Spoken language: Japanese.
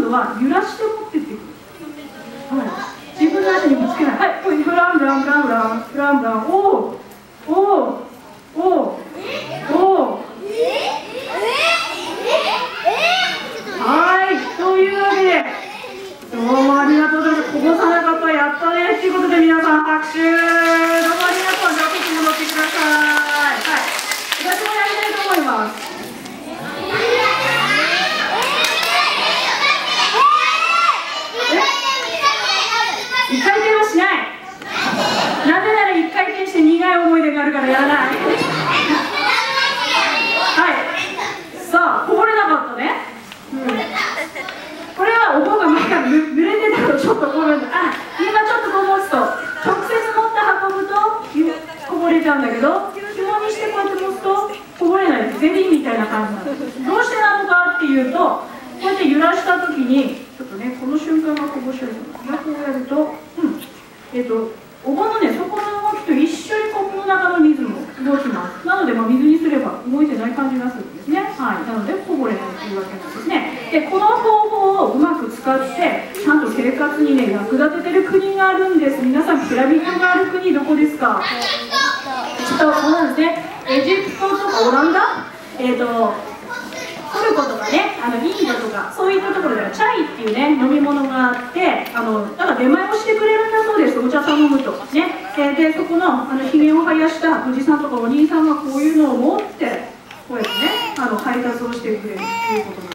度は揺らして持ってってくる。はい、自分の足にぶつけない。はい、これブランブランブランブランブランブラン。おおおおおおお。はい、というわけでどうもありがとうございます。こぼさなかったやったねということで、皆さん拍手。どうもありがとう。じゃあ席戻ってください。はい、私もやりたいと思います。一回転はしない。なぜなら一回転して苦い思い出があるからやらない。はい、さあこぼれなかったね。これはお盆が前から濡れてたとちょっとこぼれる。あ、今ちょっとこぼすと直接持って運ぶとこぼれちゃうんだけど、紐にしてこうやって持つとこぼれない。ゼリーみたいな感じなんです。どうしてなのかっていうと、こうやって揺らした時にちょっとね、この瞬間がこぼしやすい。こうやると、お盆のね、底の動きと一緒にコップの中の水も動きます。なので、水にすれば動いてない感じがするんですね。はい、なのでこぼれないというわけなんですね。で、この方法をうまく使ってちゃんと生活にね役立ててる国があるんです。皆さんピラミッドがある国どこですか？そうなんですね。エジプトとかオランダ、トルコとかね、インドとかそういったところではチャイっていうね飲み物があって、だから出前をしてくれるんだそうです。お茶頼むとね。でそこのひげを生やしたおじさんとかお兄さんがこういうのを持ってこうやってね配達をしてくれるということなん